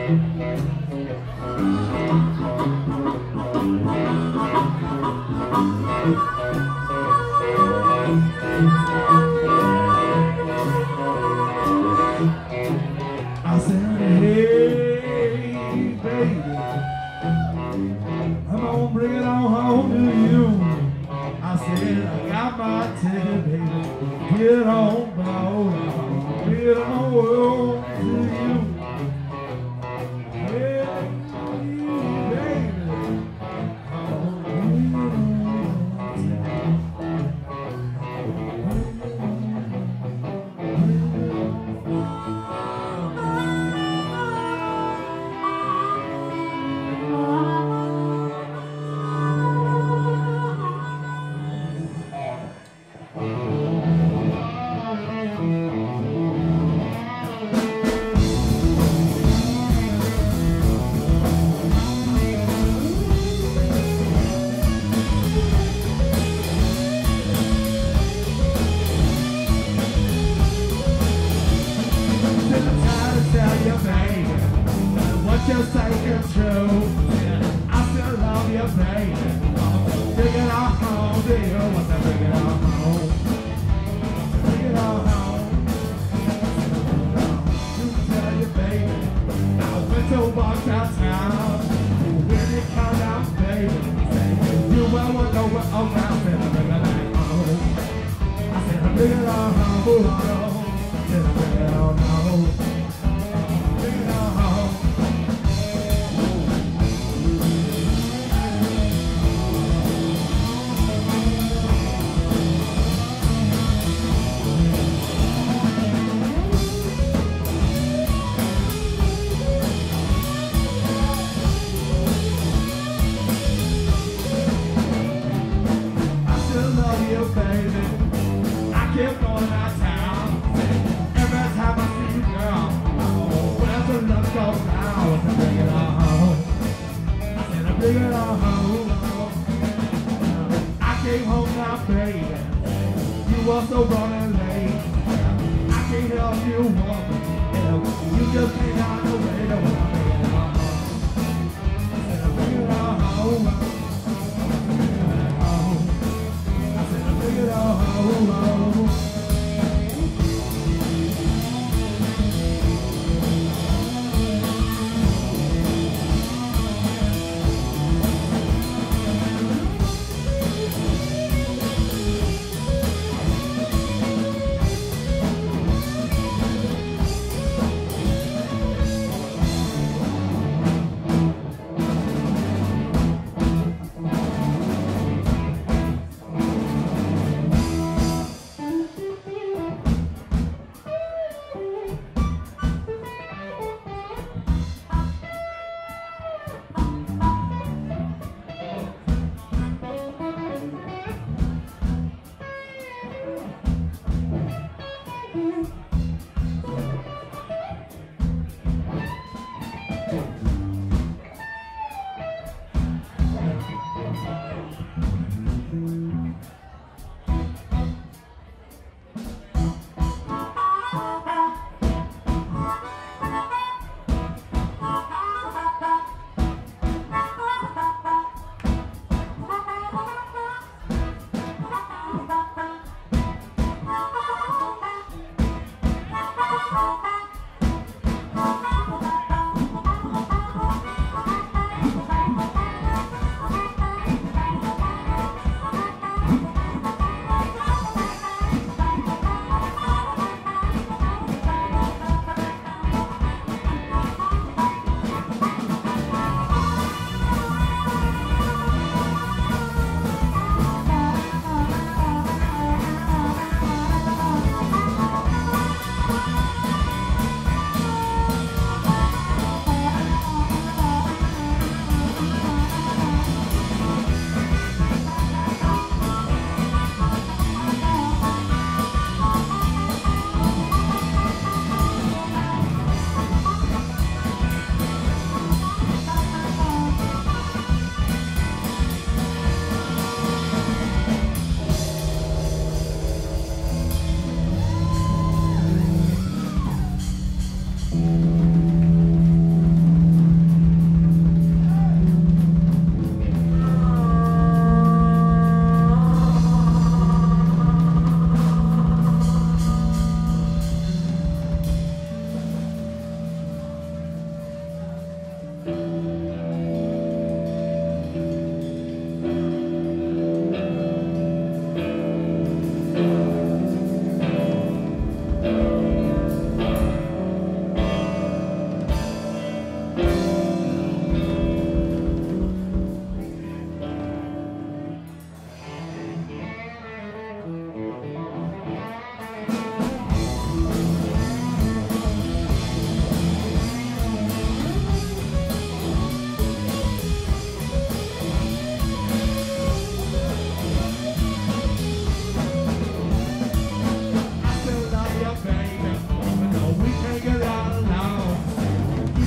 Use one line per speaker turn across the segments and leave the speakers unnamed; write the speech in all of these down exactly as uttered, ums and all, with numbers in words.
I said, hey, baby, I'm gonna bring it on home to you. I said, I got my ticket, baby. Get on, bro. Get on home to you. Hey, baby, just take it true. I still love you, baby. Bring it on home to you. Want to bring it on home. Bring it on home. You tell you, baby, I went to walk downtown. When it come down, baby, say you will want to go around. Said bring it on home. I said bring it on home. Said bring it on home. Bring it on home. Keep going out of town. Every time I see you, girl, where's the love goes down? I bring it on home. I said I bring it on home. I came home now, baby. You were so running late. I can't help you, woman. You just can't hide away. I bring it on home. I said I bring it on home. I said I bring it on home.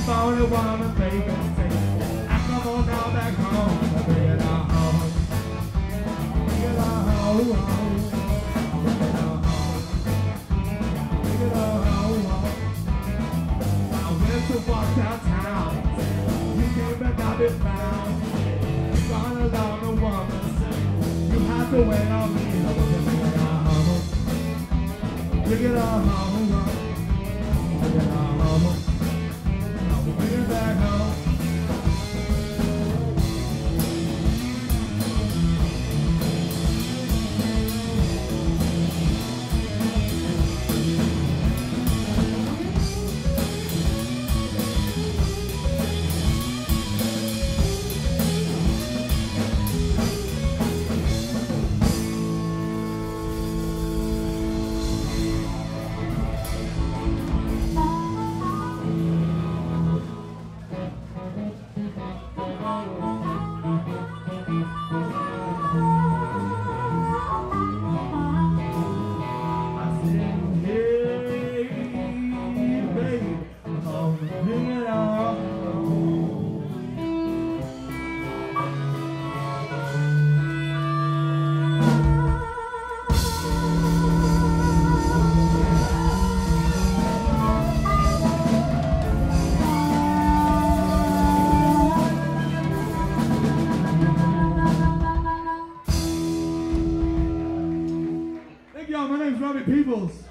phone and woman, baby, say, I come on down back home, bring it on home. Bring it on home, bring it on home. Bring it on home. I went to walk downtown, you came back, I've been found. You gone alone, a woman, say, you have to wait on me, I want to bring it on home. Bring it on home, bring it on home. Bring it back home. Y'all, my name's Robby Peoples.